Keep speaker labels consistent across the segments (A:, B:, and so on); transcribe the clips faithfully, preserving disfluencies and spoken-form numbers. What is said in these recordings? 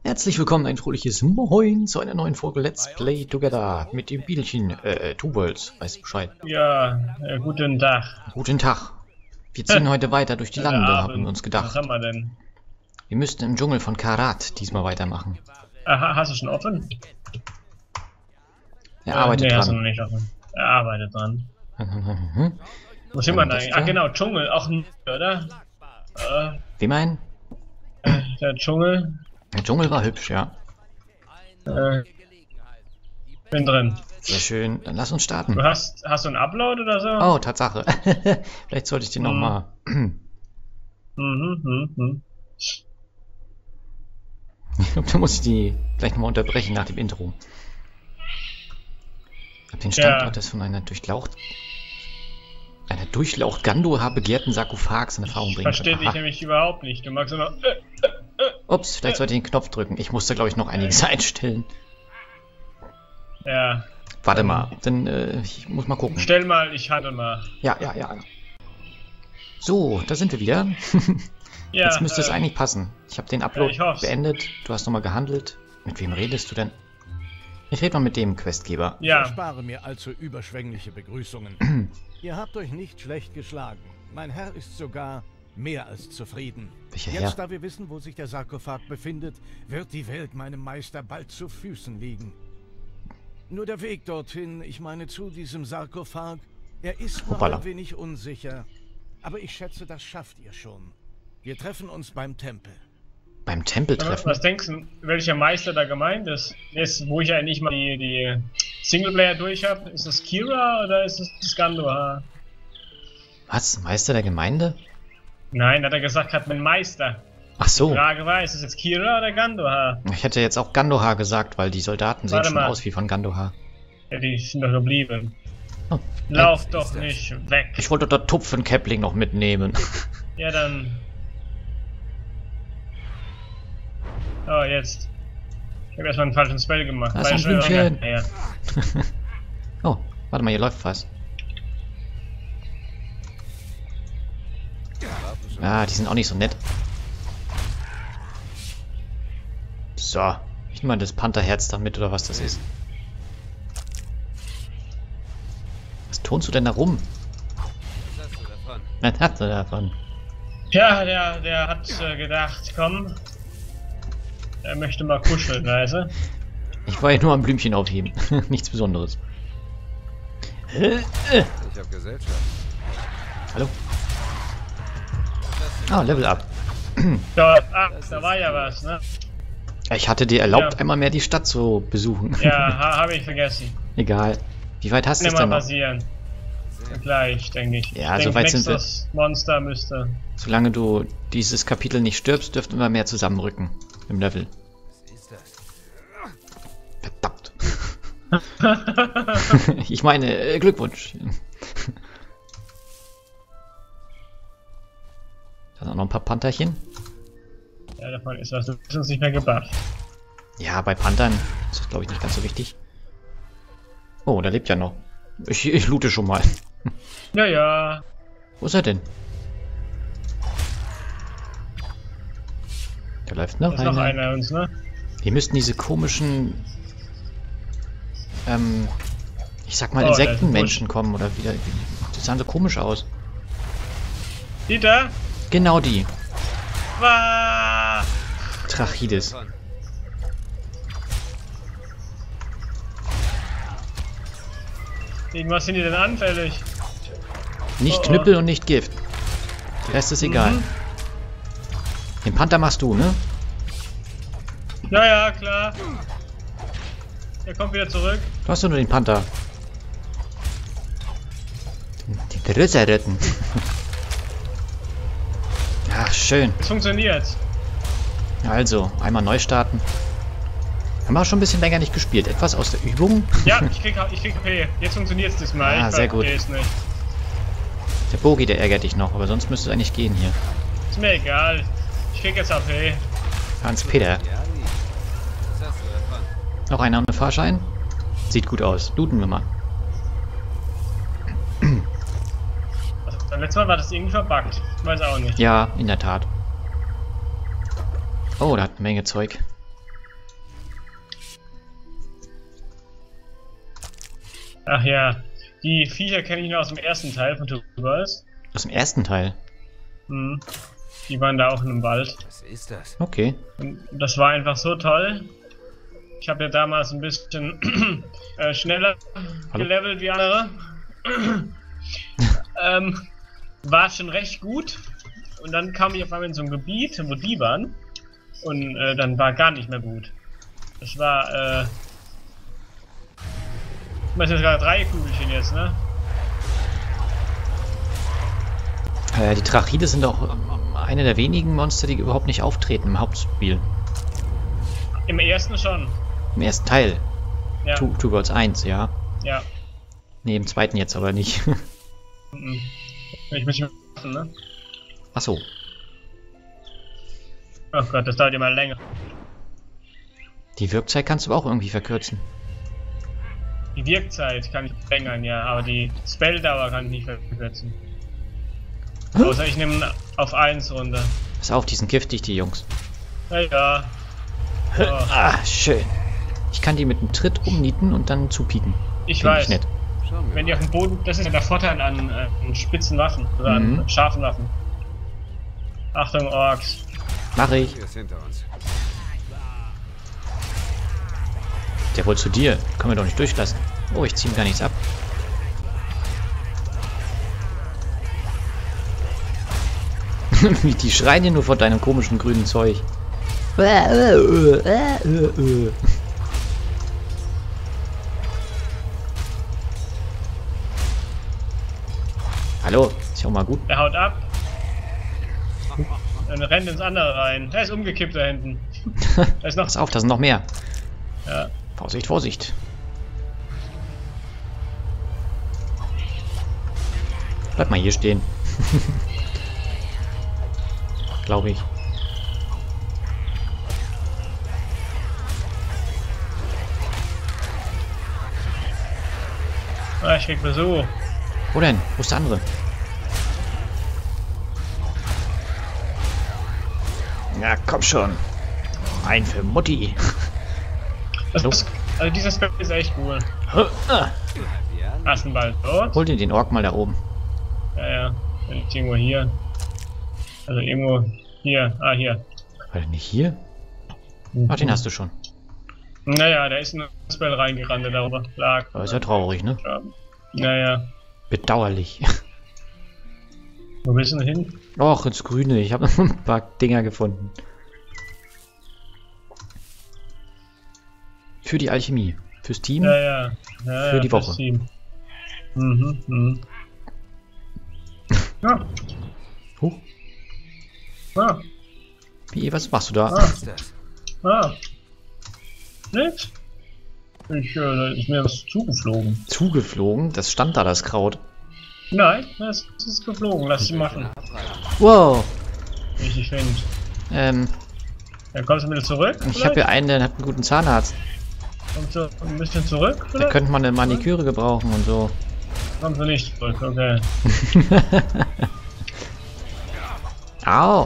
A: Herzlich willkommen, ein fröhliches Moin zu einer neuen Folge Let's Play Together mit dem Bielchen, äh, Two Worlds, weißt du Bescheid.
B: Ja, äh, guten Tag.
A: Guten Tag. Wir ziehen heute weiter durch die Lande, haben wir uns gedacht.
B: Was haben wir denn?
A: Wir müssten im Dschungel von Karat diesmal weitermachen.
B: Aha, hast du schon offen?
A: Er arbeitet
B: äh, nee,
A: dran.
B: hast du noch nicht offen. Er arbeitet dran. Wo sind wir denn eigentlich?
A: da?
B: Ah, genau, Dschungel, auch ein, oder? Äh,
A: Wie meinen?
B: äh, der Dschungel.
A: Der Dschungel war hübsch, ja.
B: Äh, bin drin.
A: Sehr schön. Dann lass uns starten.
B: Du hast, hast du einen Upload oder so?
A: Oh, Tatsache. Vielleicht sollte ich den
B: Hm.
A: nochmal...
B: Mhm, mhm, mhm.
A: Ich glaube, da muss ich die gleich nochmal unterbrechen nach dem Intro. Ich habe den Standort
B: Ja.
A: des von einer durchlaucht... einer durchlaucht Gandoha begehrten Sarkophags in Erfahrung bringen
B: Verstehe
A: können.
B: dich
A: Aha.
B: nämlich überhaupt nicht. Du magst immer. Äh,
A: Ups, vielleicht sollte ich den Knopf drücken. Ich musste, glaube ich, noch einiges einstellen.
B: ja.
A: Warte mal, dann äh, ich muss mal gucken.
B: Stell mal, ich handle mal.
A: Ja, ja, ja. So, da sind wir wieder.
B: Ja,
A: Jetzt müsste es
B: äh,
A: eigentlich passen. Ich habe den Upload
B: ich hoff's.
A: beendet. Du hast nochmal gehandelt. Mit wem redest du denn? Ich rede mal mit dem Questgeber.
C: Ich
B: Ja.
C: erspare mir allzu überschwängliche Begrüßungen. Ihr habt euch nicht schlecht geschlagen. Mein Herr ist sogar mehr als zufrieden.
A: Welcher
C: Jetzt,
A: Herr?
C: da wir wissen, wo sich der Sarkophag befindet, wird die Welt meinem Meister bald zu Füßen liegen. Nur der Weg dorthin, ich meine zu diesem Sarkophag, er ist noch
A: Hoppala.
C: ein wenig unsicher. Aber ich schätze, das schafft ihr schon. Wir treffen uns beim Tempel.
A: Beim Tempeltreffen?
B: Was denkst du, welcher Meister da gemeint ist? Ist, wo ich ja nicht mal die, die Singleplayer durch habe. Ist das Kira oder ist es das Gandoha?
A: Was? Meister der Gemeinde?
B: Nein, hat er gesagt, hat mein Meister.
A: Ach so.
B: Die Frage war, ist es jetzt Kira oder Gandoha?
A: Ich hätte jetzt auch Gandoha gesagt, weil die Soldaten sehen
B: Warte
A: schon
B: mal.
A: aus wie von Gandoha.
B: Ja, die sind doch geblieben.
A: Oh.
B: Lauf doch nicht weg.
A: Ich wollte dort Tupfen Kepling noch mitnehmen.
B: Ja, dann. Oh, jetzt. Ich habe erstmal einen falschen Spell gemacht.
A: Da ist ein
B: Weil ich schon-
A: Blümchen.
B: Ja, ja.
A: Oh, warte mal, hier läuft was. Ah, die sind auch nicht so nett. So. Ich nehme mal das Pantherherz da mit, oder was das ist. Was tonst du denn da rum? Was hast du davon?
B: Ja, der, der hat äh, gedacht, komm. Er möchte mal kuscheln, weißt du?
A: Ich wollte nur ein Blümchen aufheben. Nichts Besonderes.
D: Ich hab Gesellschaft.
A: Hallo? Ah, Level up.
B: Da, ah, da war ja was, ne?
A: Ich hatte dir erlaubt,
B: Ja.
A: einmal mehr die Stadt zu besuchen.
B: Ja, ha, habe ich vergessen.
A: Egal. Wie weit hast du
B: Kann
A: es
B: ja
A: denn
B: mal
A: noch?
B: passieren. Gleich, denke ich.
A: Ja,
B: ich
A: so
B: denk,
A: weit sind wir.
B: nächstes Monster müsste.
A: Solange du dieses Kapitel nicht stirbst, dürften wir mehr zusammenrücken. Im Level. Verdammt. Ich meine, äh, Glückwunsch. Da sind auch noch ein paar Pantherchen.
B: Ja, davon ist was. Du bist uns nicht mehr gebufft.
A: Ja, bei Panthern ist das, glaube ich, nicht ganz so wichtig. Oh, da lebt ja noch. Ich, ich loote schon mal.
B: Ja, ja.
A: Wo ist er denn? Da läuft noch
B: Da ist noch
A: einer.
B: einer uns, ne?
A: Wir müssten diese komischen, ähm, ich sag mal,
B: Oh, da ist ein
A: Insektenmenschen kommen oder wieder. Die sahen so komisch aus.
B: Dieter?
A: Genau die.
B: Wah!
A: Trachides.
B: Gegen was sind die denn anfällig?
A: Nicht
B: Oh, oh.
A: Knüppel und nicht Gift. Der Rest ist egal.
B: Mhm.
A: Den Panther machst du, ne?
B: Ja, ja, klar. Er kommt wieder zurück.
A: Du hast doch nur den Panther. Die Dritte retten. Ach, schön.
B: Es funktioniert.
A: Also, einmal neu starten. Haben wir auch schon ein bisschen länger nicht gespielt. Etwas aus der Übung.
B: Ja, ich krieg, ich krieg H P. Jetzt funktioniert es diesmal.
A: Ah,
B: ich
A: sehr gut.
B: verstehe es nicht.
A: Der Bogi, der ärgert dich noch, aber sonst müsste es eigentlich gehen hier.
B: Ist mir egal. Ich krieg jetzt H P.
A: Hans-Peter. Noch einer ohne Fahrschein? Sieht gut aus. Looten wir mal.
B: Also, beim letzten Mal war das irgendwie verbuggt. Ich weiß auch nicht.
A: Ja, in der Tat. Oh, da hat eine Menge Zeug.
B: Ach ja, die Viecher kenne ich nur aus dem ersten Teil von Tuberous.
A: Aus dem ersten Teil?
B: Mhm. Die waren da auch in einem Wald.
D: Was ist das?
A: Okay.
B: Und das war einfach so toll. Ich habe ja damals ein bisschen äh, schneller
A: Hallo?
B: gelevelt wie andere. ähm, war schon recht gut. Und dann kam ich auf einmal in so ein Gebiet, wo die waren. Und äh, dann war gar nicht mehr gut. Das war, äh... Das sind gerade drei Kugelchen jetzt, ne?
A: Äh, die Trachide sind auch ähm, eine der wenigen Monster, die überhaupt nicht auftreten im Hauptspiel.
B: Im ersten schon.
A: Im ersten Teil.
B: Ja.
A: Two, Two Worlds eins, ja.
B: Ja.
A: Ne, im zweiten jetzt aber nicht.
B: Mhm. Ich muss mich machen, ne?
A: Achso.
B: Oh Gott, das dauert immer länger.
A: Die Wirkzeit kannst du aber auch irgendwie verkürzen.
B: Die Wirkzeit kann ich verlängern, ja, aber die Spelldauer kann ich nicht verkürzen. Außer ich nehme auf eins runter.
A: Pass auf, die sind giftig, die Jungs.
B: Ja, ja. Oh.
A: Ah, schön. Ich kann die mit einem Tritt umnieten und dann zupieken.
B: Ich
A: Find
B: weiß.
A: Ich nett.
B: Wenn die auf dem Boden, das ist ja der Vorteil an, äh, an spitzen Waffen oder
A: Mhm.
B: an scharfen Waffen. Achtung, Orks.
A: Mach ich.
D: Hier ist hinter uns.
A: Der wollte zu dir. Können wir doch nicht durchlassen. Oh, ich zieh ihm gar nichts ab. Wie die schreien hier nur vor deinem komischen grünen Zeug. Hallo, ist ja auch mal gut.
B: Der haut ab. Und rennt ins andere rein. Der ist umgekippt da hinten. Da ist noch.
A: Pass auf, da sind noch mehr.
B: Ja.
A: Vorsicht, Vorsicht. Bleib mal hier stehen. Glaube ich.
B: Ah, ich krieg Besuch.
A: Wo denn? Wo ist der andere? Na komm schon. Ein für Mutti.
B: Das
A: So.
B: ist, also dieser Spell ist echt cool.
A: Ah,
B: Hast du bald tot?
A: hol dir den Ork mal da oben.
B: Ja, ja. Bin ich irgendwo hier. Also irgendwo hier. Ah, hier.
A: War der nicht hier? Ach, den hast du schon.
B: Naja, da ist ein Spell reingerannt, der darüber lag.
A: Aber ist ja traurig, ne?
B: Naja.
A: Bedauerlich.
B: Wo bist du denn hin?
A: Och, ins Grüne. Ich habe noch ein paar Dinger gefunden. Für die Alchemie. Fürs Team.
B: Ja, ja. ja
A: Für
B: ja,
A: die
B: fürs
A: Woche.
B: Team. Mhm, mhm. Ja,
A: Huch.
B: ah,
A: Wie, was machst du da?
B: Ah.
D: Was ist das?
B: ah. Nix. Ich, äh, da ist mir was zugeflogen.
A: Zugeflogen? Das stand da, das Kraut.
B: Nein, das ist geflogen. Lass sie machen.
A: Wow.
B: Wie ich dich finde.
A: Ähm,
B: Dann kommst du wieder zurück?
A: ich habe hier einen, der hat einen guten Zahnarzt.
B: Kommst du ein bisschen zurück?
A: Da
B: Vielleicht?
A: könnte man eine Maniküre gebrauchen und so.
B: Kommst du nicht zurück, okay.
A: Au.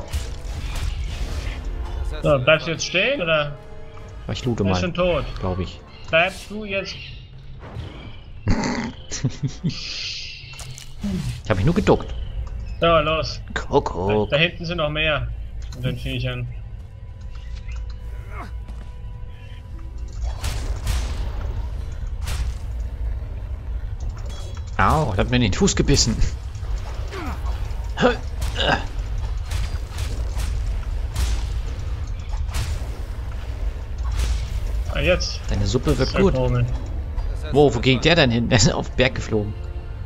B: So, bleibst du jetzt stehen oder?
A: Ich loote
B: Er ist schon
A: mal,
B: tot.
A: glaube ich.
B: Bleibst du jetzt?
A: Ich habe mich nur geduckt.
B: So, los.
A: Kuckuck.
B: Da hinten sind noch mehr. Von den Viechern.
A: Au, der hat mir in den Fuß gebissen.
B: Ah, jetzt.
A: Deine Suppe wird
B: Sehr
A: gut.
B: komisch.
A: Wo, wo ging der denn hin? Der ist auf den Berg geflogen.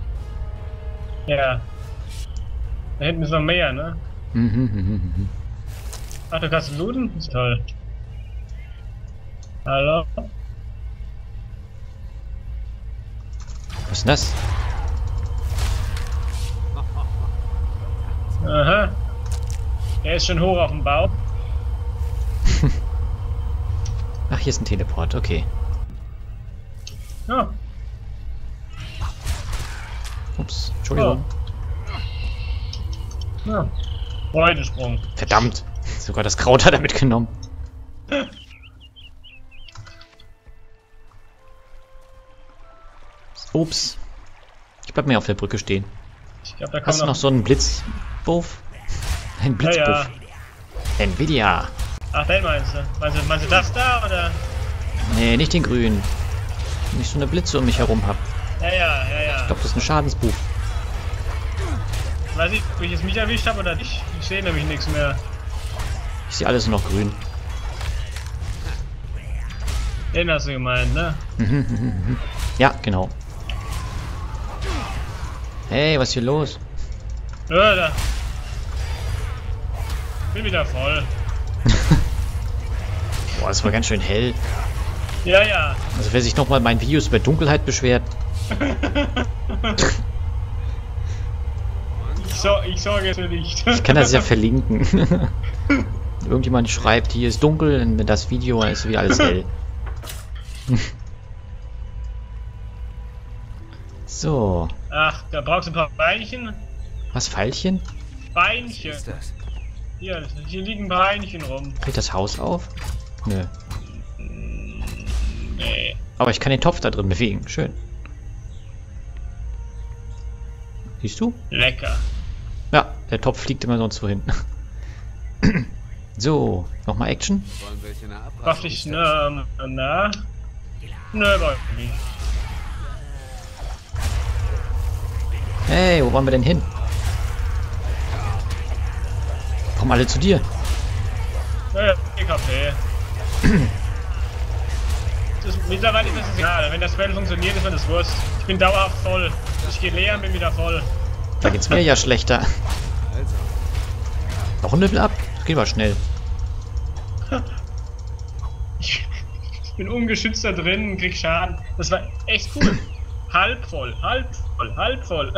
B: Ja. Da hinten ist noch mehr, ne?
A: Mhm, mhm, mhm, mhm.
B: Ach, du kannst looten? Ist toll. Hallo?
A: Was ist denn das?
B: Aha. Der ist schon hoch auf dem Bau.
A: Ach, hier ist ein Teleport, okay.
B: Ja.
A: Ups, Entschuldigung.
B: Ja. Freudensprung.
A: Verdammt, sogar das Kraut hat er mitgenommen. Ups. Ich bleib mir auf der Brücke stehen.
B: Ich glaub, da kommt
A: Hast du noch so einen Blitzbuff? Ein Blitzbuff.
B: Ja, ja.
A: Nvidia.
B: Ach, den meinst du? Meinst du, meinst du das da, oder?
A: Nee, nicht den grünen. Wenn ich so eine Blitze um mich herum hab.
B: Ja, ja, ja, ja.
A: Ich glaube, das ist ein Schadensbuff.
B: Weiß ich, ob ich jetzt mich erwischt habe oder nicht. Ich sehe nämlich nichts mehr.
A: Ich sehe alles nur noch grün.
B: Den hast du gemeint, ne?
A: Ja, genau. Hey, was ist hier los?
B: Ja, da. Bin wieder voll.
A: Boah, das war ganz schön hell.
B: Ja, ja.
A: Also wer sich nochmal mein Videos über Dunkelheit beschwert.
B: Ich, so, ich sorge für dich.
A: Ich kann das ja verlinken. Irgendjemand schreibt, hier ist dunkel, und das Video ist wieder alles hell. So.
B: Ach, da brauchst du ein paar Beinchen.
A: Was, Pfeilchen?
B: Beinchen.
D: Was ist das?
B: Hier, hier liegen Beinchen rum.
A: Krieg ich das Haus auf? Nö.
B: Nee.
A: Aber ich kann den Topf da drin bewegen. Schön. Siehst du?
B: Lecker.
A: Ja, der Topf fliegt immer sonst wohin. So, nochmal Action.
D: Wollen welche eine Abreise
B: Brauch ich,
D: umsetzen?
B: ne, na? Nö, brauch ich nicht.
A: Hey, wo wollen wir denn hin? Kommen alle zu dir.
B: Ja, E K P. Das ist, mittlerweile ist es egal. Wenn das Spell funktioniert, ist mir das Wurst. Ich bin dauerhaft voll. Ich gehe leer und bin wieder voll.
A: Da geht's mir ja schlechter.
D: Also,
A: Noch ein Level ab? Das geht aber schnell.
B: Ich bin ungeschützt da drin und krieg Schaden. Das war echt cool. Halb voll, halb voll, halb voll.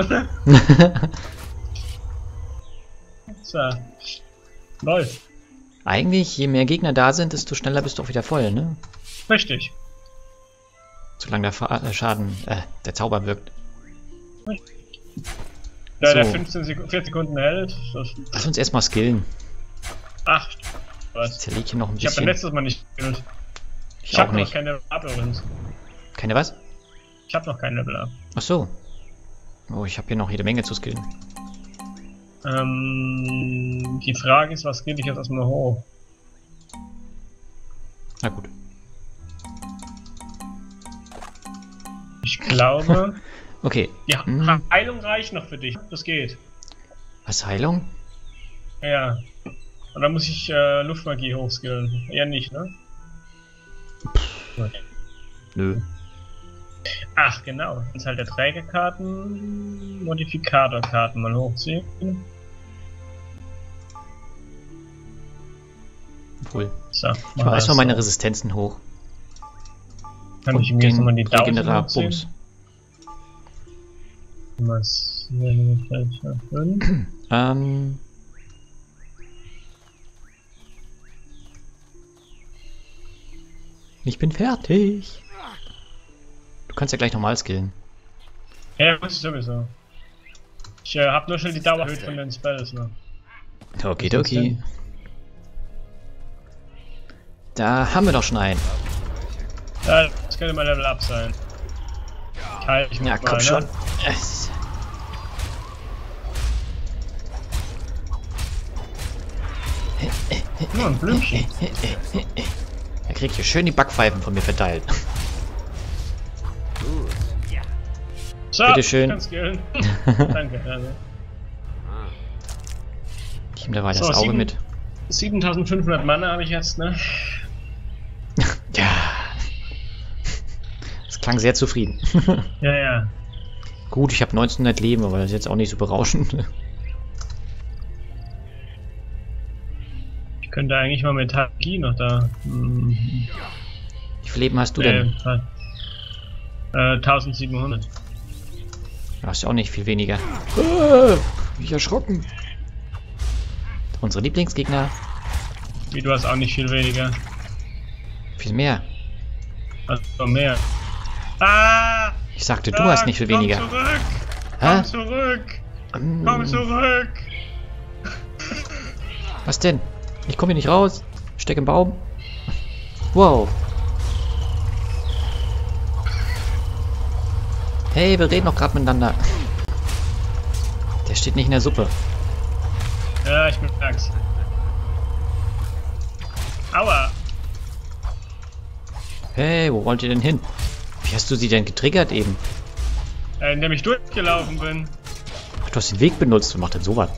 B: So. Läuft.
A: Eigentlich, je mehr Gegner da sind, desto schneller bist du auch wieder voll, ne?
B: Richtig.
A: Solange der Fa äh, Schaden, äh, der Zauber wirkt.
B: Ja, der
A: So.
B: fünfzehn Sekunden, vier Sekunden hält. Das,
A: Lass uns erstmal skillen.
B: ach, was?
A: Zerleg hier noch ein
B: Ich habe
A: bisschen.
B: letztes Mal nicht gespielt.
A: Ich,
B: Ich
A: auch
B: habe noch
A: nicht.
B: keine Up übrigens.
A: Keine was?
B: Ich habe noch kein Level Up.
A: Ach so. Oh, ich habe hier noch jede Menge zu skillen.
B: Ähm, die Frage ist, was geht ich jetzt erstmal hoch?
A: Na gut.
B: Ich glaube,
A: Okay.
B: die
A: Hm.
B: Heilung reicht noch für dich. Das geht.
A: Was, Heilung?
B: Ja. Und dann muss ich äh, Luftmagie hochskillen. Eher nicht, ne? Gut.
A: Nö.
B: Ach, genau. Das ist halt der Trägerkarten, Modifikatorkarten mal hochziehen.
A: Cool.
B: So,
A: Ich mache erstmal meine Resistenzen hoch.
B: Kann
A: Und
B: ich mir jetzt nochmal die tausend
A: Regenerar
B: hochziehen?
A: Bums.
B: Was? fünf.
A: Ähm. Ich bin fertig. Du kannst ja gleich nochmal skillen.
B: Ja, muss ich sowieso. Ich äh, hab nur schon die Dauer erhöht von den Spells, ne?
A: Okay, okay. Da haben wir doch schon einen.
B: Ja, das könnte mal Level Up sein. Teil ich
A: Ja,
B: mit
A: komm
B: mal,
A: schon.
B: Ne?
A: Es-
B: Nur ein Blümchen.
A: Er kriegt hier schön die Backpfeifen von mir verteilt.
D: gut.
B: So,
A: Bitteschön.
B: ich kann skillen. Danke, danke.
D: Ah,
A: Ich nehme dabei das
B: So,
A: Auge
B: sieben-
A: mit.
B: siebentausendfünfhundert Mana habe ich jetzt, ne?
A: Ja. Das klang sehr zufrieden.
B: Ja, ja.
A: Gut, ich habe neunzehnhundert Leben, aber das ist jetzt auch nicht so berauschend.
B: Ich könnte eigentlich mal mit Haki noch da. Hm,
A: Wie viel Leben hast du denn?
B: äh, äh, eintausendsiebenhundert.
A: Du hast ja auch nicht viel weniger. Ah, bin ich erschrocken. Unsere Lieblingsgegner.
B: Wie, du hast auch nicht viel weniger.
A: Viel mehr.
B: Also mehr. Ah!
A: Ich sagte, du
B: ah,
A: hast nicht viel weniger.
B: Komm zurück!
A: Hä?
B: Komm zurück!
A: Mm,
B: Komm zurück!
A: Was denn? Ich komme hier nicht raus. Steck im Baum. Wow. Hey, wir reden noch gerade miteinander. Der steht nicht in der Suppe.
B: Ja, ich merk's. Aua.
A: Hey, wo wollt ihr denn hin? Wie hast du sie denn getriggert eben?
B: Äh, indem ich durchgelaufen bin.
A: Ach, du hast den Weg benutzt. Wer macht denn sowas?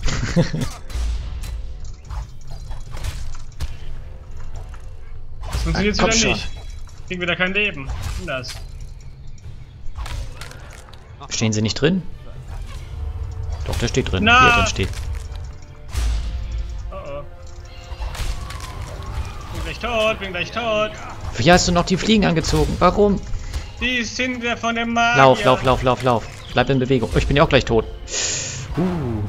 B: Das funktioniert
A: Komm
B: wieder
A: schon.
B: nicht. Ich krieg wieder kein Leben. Was das?
A: Stehen sie nicht drin? Doch, der steht drin.
B: Na.
A: Hier drin steht.
B: Oh oh. Bin gleich tot, bin gleich tot.
A: Wie hast du noch die Fliegen angezogen? Warum?
B: Die sind wir von dem Magier.
A: Lauf, lauf, lauf, lauf, lauf. Bleib in Bewegung. Oh, ich bin ja auch gleich tot. Uh.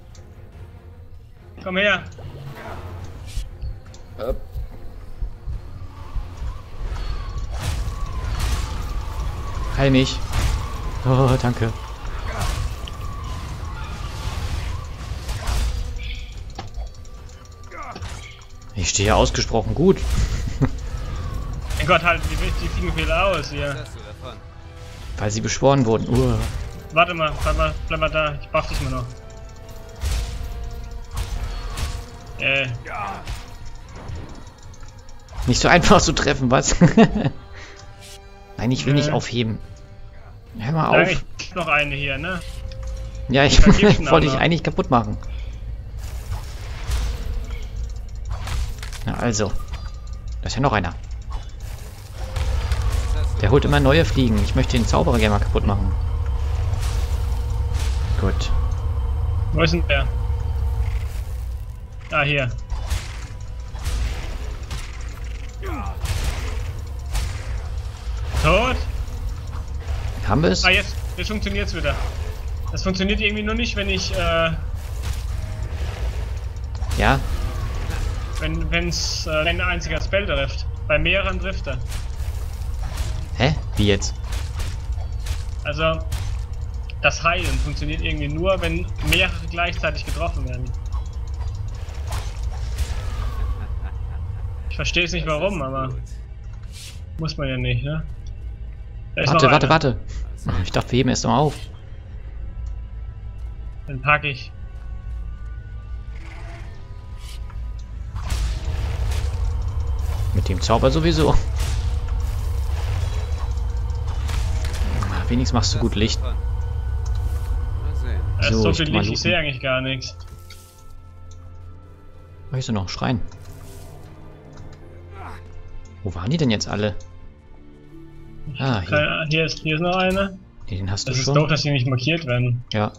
B: Komm her.
A: Heil mich. Oh, danke. Ich stehe ausgesprochen gut.
B: Mein Gott, halt die, die fliegen wieder aus hier.
D: Was hast du davon?
A: Weil sie beschworen wurden. Uh.
B: Warte mal, bleib mal, bleib mal da. Ich buff dich mal noch. Äh,
A: Nicht so einfach zu treffen, was? Nein, ich will
B: Nee.
A: nicht aufheben. Hör mal
B: da
A: auf.
B: ist noch eine hier, ne?
A: Ja, ich
B: Vergiften auch
A: wollte dich
B: noch.
A: eigentlich kaputt machen. Na also. Da ist ja noch einer.
D: Was hast du?
A: Der holt immer neue Fliegen. Ich möchte den Zauberer gerne mal kaputt machen. Gut.
B: Wo ist denn der? Ah, hier. Tot?
A: Haben wir es?
B: Ah, jetzt, jetzt funktioniert's wieder. Das funktioniert irgendwie nur nicht, wenn ich, äh,
A: Ja.
B: wenn, wenn's, äh, wenn ein einziger Spell trifft. Bei mehreren trifft er.
A: Hä? Wie jetzt?
B: Also, das Heilen funktioniert irgendwie nur, wenn mehrere gleichzeitig getroffen werden. Ich verstehe es nicht warum, aber muss man ja nicht, ne? Da ist
A: Warte,
B: noch
A: warte,
B: einer.
A: warte. Ach, ich dachte, wir heben erst mal auf.
B: Den pack ich.
A: Mit dem Zauber sowieso. Ah, wenigstens machst du gut Licht.
D: Davon. Mal sehen.
B: Da ist
A: So,
B: so
A: ich
B: viel
A: geh mal
B: Licht, ich
A: looten.
B: sehe eigentlich gar nichts.
A: Wo ist er noch? Schrein. Wo waren die denn jetzt alle? Ah, hier.
B: Keine- Hier ist, hier ist noch eine.
A: Nee, den hast du
B: Das ist
A: schon.
B: doof, dass die nicht markiert werden.
A: Ja.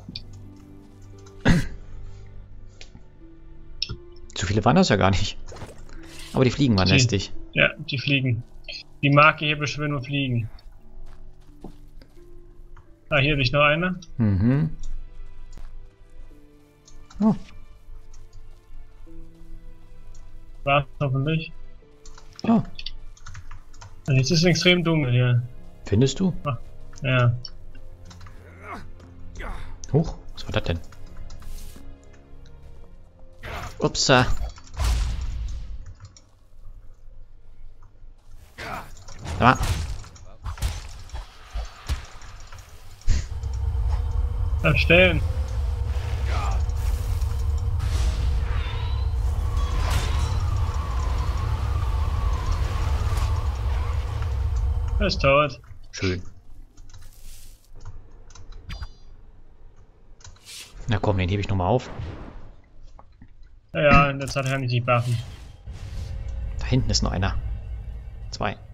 A: Zu viele waren das ja gar nicht. Aber die Fliegen waren
B: Die-
A: lästig.
B: Ja, die fliegen. Die Marke hier beschwören nur Fliegen. Ah, hier liegt noch eine.
A: Mhm. Oh,
B: War hoffentlich.
A: ja.
B: Und jetzt ist es extrem dunkel hier.
A: Findest du?
B: Ja.
A: Huch, was war das denn? Upsa. Sag mal,
B: Bleib stehen. Er ist tot.
A: schön. Na komm, den hebe ich nochmal auf.
B: Ja, ja, in der Zeit kann ich die buffen.
A: Da hinten ist noch einer. Zwei.